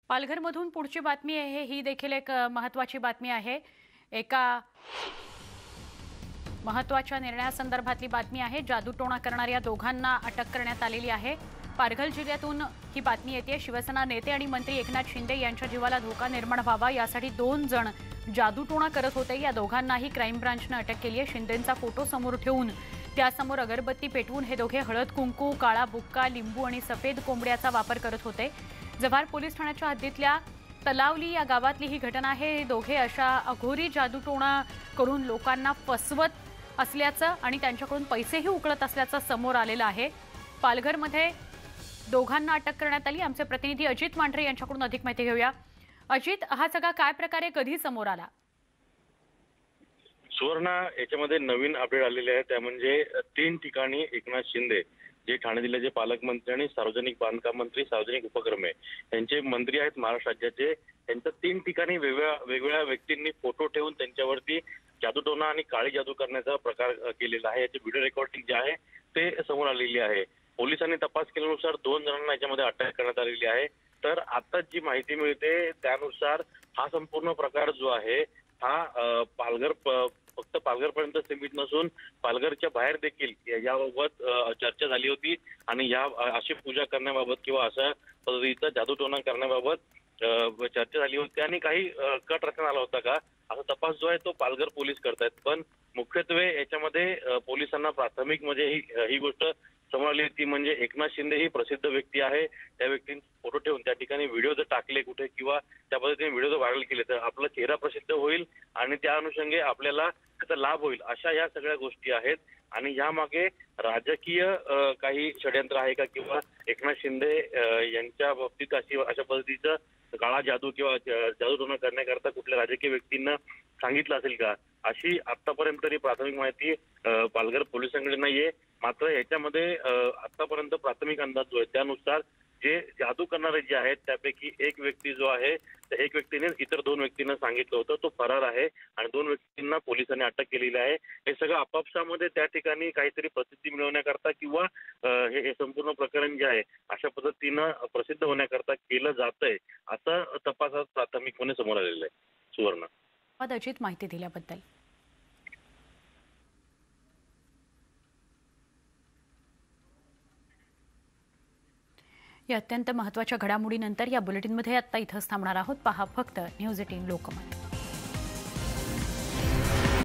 पालघरमधून पुढची बातमी आहे, ही देखील एक महत्त्वाची बातमी आहे। एका महत्त्वाच्या निर्णयासंदर्भातली बातमी आहे। जादूटोणा करणाऱ्या दोघांना अटक करण्यात आलेली आहे। पालघर जिल्ह्यातून ही बातमी येते। शिवसेना नेते आणि मंत्री एकनाथ शिंदे यांच्या जीवाला धोका निर्माण व्हावा यासाठी 2 जण जादूटोणा करत होते। या दोघांनाही क्राईम ब्रांचने अटक केली आहे। शिंदेंचा फोटो समोर ठेवून त्यासमोर अगरबत्ती पेटवून हे दोघे हळद कुंकू, काळा बुक्का, लिंबू आणि सफेद कोंबड्याचा वापर करत होते। जव्हार पोलीस ठाण्याच्या हद्दीतल्या तलावली या गावातली ही घटना आहे। हे दोघे अशा अघोरी जादूटोणा करून लोकांना फसवत असल्याचं आणि त्यांच्याकडून पैसेही उकळत असल्याचं समोर आलेलं आहे। पालघरमध्ये दोघांना अटक करण्यात आली। आमचे प्रतिनिधी अजित मांढरे यांच्याकडून अधिक माहिती घेऊया। अजित, हा सगळा काय प्रकारे कधी समोर आला? सुवर्णा, याच्यामध्ये नवीन अपडेट आलेले आहे, त्या म्हणजे 3 ठिकाणी एकनाथ शिंदे जे ठाणे जिल्ह्याचे पालकमंत्री आणि सार्वजनिक बांधकाम मंत्री, सार्वजनिक उपक्रम यांचे मंत्री आहेत महाराष्ट्र राज्याचे। त्यांच्या 3 ठिकाणी वेगवेगळ्या व्यक्तींनी फोटो ठेवून त्यांच्यावरती जादूटोणा आणि काळी जादू करण्याचा प्रकार केलेला आहे। याचे व्हिडिओ रेकॉर्डिंग जे आहे ते समोर आलेली आहे। पोलिसांनी तपास केल्यानुसार 2 जणांना याच्यामध्ये अटक करण्यात आलेली आहे। तर आता जी माहिती मिळते त्यानुसार हा संपूर्ण प्रकार जो आहे हा फक्त पालघरपर्यंत सीमित नसून पालघरच्या बाहेर देखील याबाबत चर्चा झाली होती आणि या अशी पूजा करण्याबाबत किंवा अशा पद्धतीचा जादूटोणा करण्याबाबत चर्चा झाली होती आणि काही कट रचना आला होता का असा तपास जो आहे तो पालघर पोलीस करतायत। पण मुख्यत्वे याच्यामध्ये पोलिसांना प्राथमिक म्हणजे ही गोष्ट समोर आली ती म्हणजे एकनाथ शिंदे ही प्रसिद्ध व्यक्ती आहे। त्या व्यक्तींचे फोटो ठेवून त्या ठिकाणी व्हिडिओ जर टाकले कुठे किंवा त्या पद्धतीने व्हिडिओ जर व्हायरल केले तर आपला चेहरा प्रसिद्ध होईल आणि त्या अनुषंगे आपल्याला त्याचा लाभ होईल, अशा या सगळ्या गोष्टी आहेत। आणि यामागे राजकीय काही षड्यंत्र आहे का किंवा एकनाथ शिंदे यांच्या बाबतीत अशा पद्धतीचं काळा जादू किंवा जादूटोणा करण्याकरता कुठल्या राजकीय व्यक्तींना सांगितलं असेल का, अशी आतापर्यंत तरी प्राथमिक माहिती पालघर पोलिसांकडे नाहीये। मात्र याच्यामध्ये आतापर्यंत प्राथमिक अंदाज जो आहे त्यानुसार जे जादू करणारे जे आहेत त्यापैकी एक व्यक्ती जो आहे त्या एक व्यक्तीने इतर 2 व्यक्तींना सांगितलं होतं तो फरार आहे आणि 2 व्यक्तींना पोलिसांनी अटक केलेली आहे। हे सगळं आपापसामध्ये त्या ठिकाणी काहीतरी प्रसिद्धी मिळवण्याकरता किंवा हे संपूर्ण प्रकरण जे आहे अशा पद्धतीनं प्रसिद्ध होण्याकरता केलं जातंय असं तपासात प्राथमिकपणे समोर आलेलं आहे। सुवर्ण, अजित, माहिती दिल्याबद्दल। या अत्यंत महत्त्वाच्या घडामोडीनंतर या बुलेटिनमध्ये आता इथंच थांबणार आहोत। पहा फक्त न्यूज 18 लोकमत।